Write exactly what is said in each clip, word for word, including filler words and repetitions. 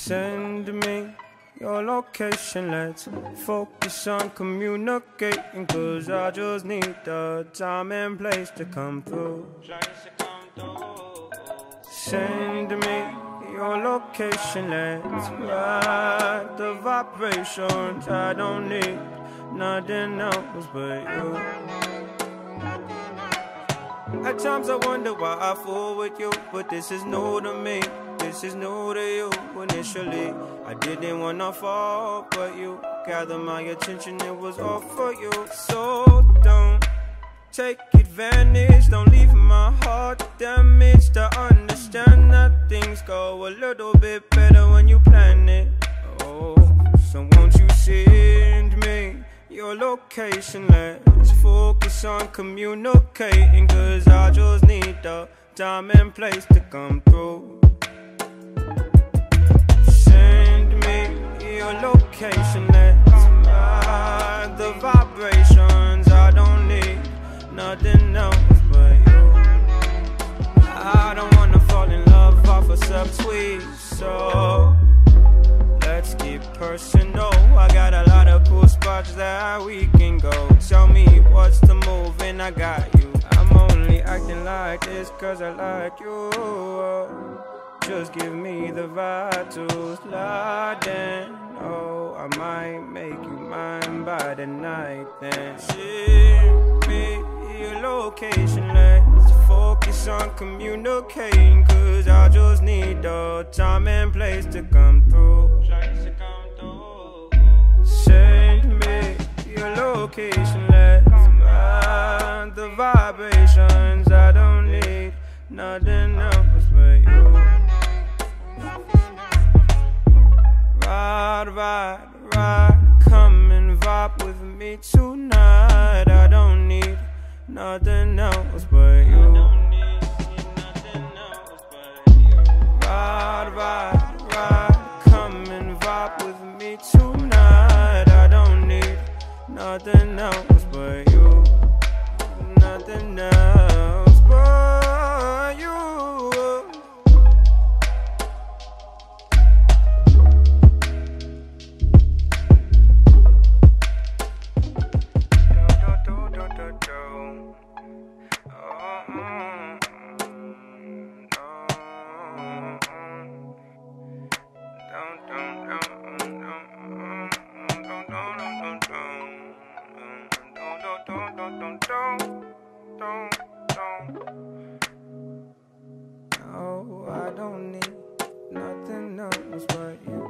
Send me your location, let's focus on communicating, cause I just need the time and place to come through. Send me your location, let's ride the vibrations. I don't need nothing else but you. At times I wonder why I fool with you, but this is new to me. This is new to you. Initially, I didn't wanna fall, but you gathered my attention, it was all for you. So don't take advantage, don't leave my heart damaged. I understand that things go a little bit better when you plan it. Oh, so won't you send me your location? Let's focus on communicating, cause I just need the time and place to come through. Your location, let's ride the vibrations. I don't need nothing else but you. I don't wanna fall in love off a subtweet, so let's get personal. I got a lot of cool spots that we can go. Tell me what's the move and I got you. I'm only acting like this cause I like you. Just give me the vibe to slide in. Oh, I might make you mine by the night then. Send me your location, let's focus on communicating, cause I just need the time and place to come through. Send me your location, let's ride the vibrations. I don't need nothing else but you. Ride, ride, ride, come and vibe with me tonight. I don't need nothing else but you. Ride, ride, ride, come and vibe with me tonight. I don't need nothing else but you. Nothing else but you. No, I don't need nothing else but you.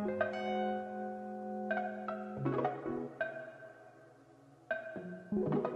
You